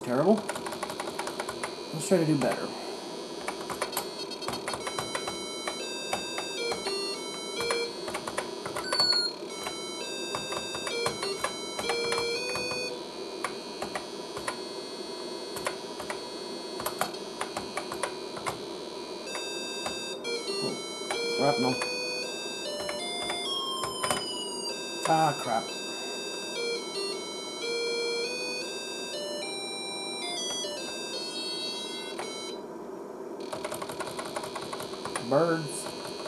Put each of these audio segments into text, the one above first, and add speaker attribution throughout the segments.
Speaker 1: Terrible. Let's try to do better. Shrapnel. Ah, crap. Birds.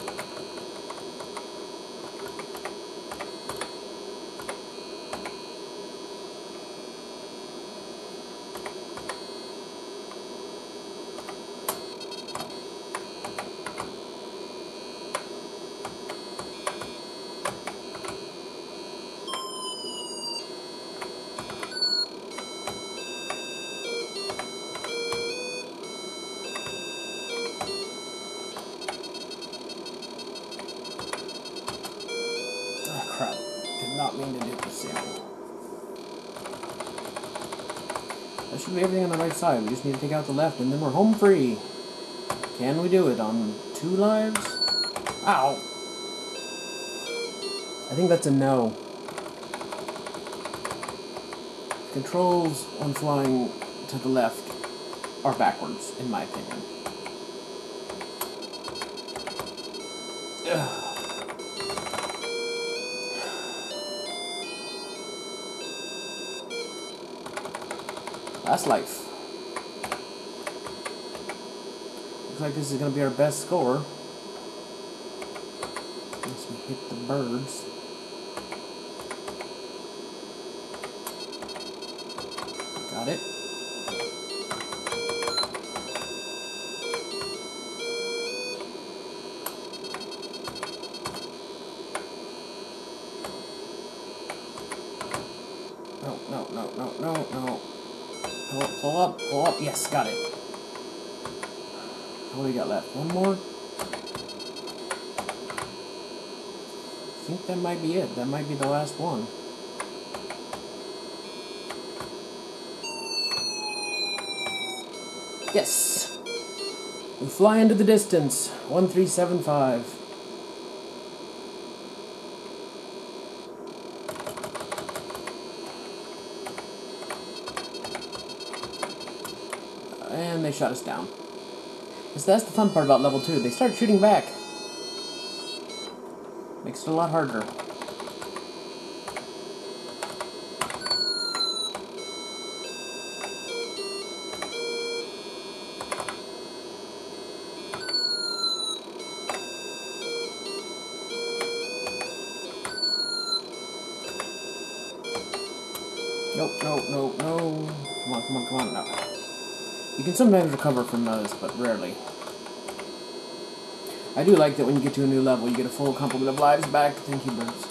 Speaker 1: Crap. Did not mean to do this, Sammy. That should be everything on the right side. We just need to take out the left, and then we're home free. Can we do it on 2 lives? Ow! I think that's a no. Controls on flying to the left are backwards, in my opinion. Ugh. Last life. Looks like this is going to be our best score. Unless we hit the birds. Got it. No. Pull up. Yes, got it. What do we got left? One more? I think that might be it. That might be the last one. Yes! We fly into the distance. 1375. And they shot us down. So that's the fun part about level 2. They start shooting back. Makes it a lot harder. Nope. Come on, no. You can sometimes recover from those, but rarely. I do like that when you get to a new level, you get a full complement of lives back. Thank you, birds.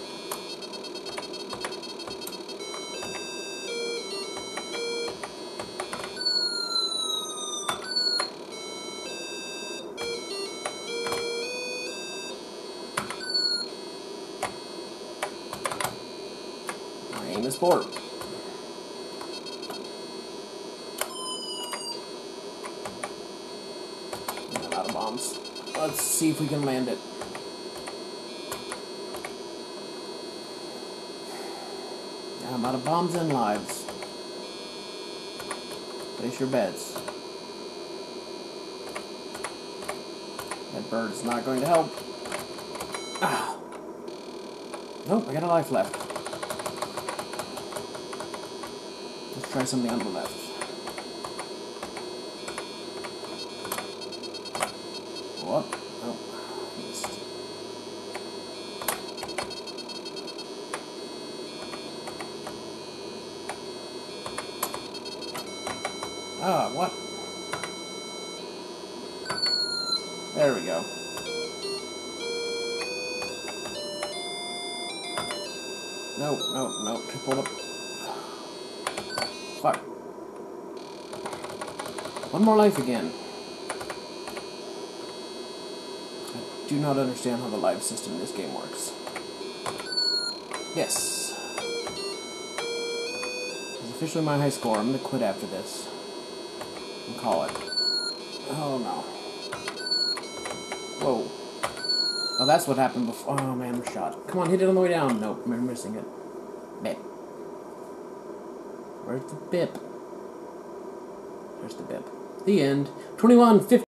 Speaker 1: My aim is forward. Bombs. Let's see if we can land it. I'm out of bombs and lives. Place your bets. That bird is not going to help. Ah. Nope, I got a life left. Let's try something on the left. What? Oh, missed. Ah, what? There we go. No. Triple up. Fuck. One more life again. I do not understand how the life system in this game works. Yes. There's a officially my high score. I'm gonna quit after this. And call it. Oh no. Whoa. Oh, that's what happened before. Oh man, I'm shot. Come on, hit it on the way down. Nope, I'm missing it. Bip. Where's the bip? There's the bip. The end. 21-50.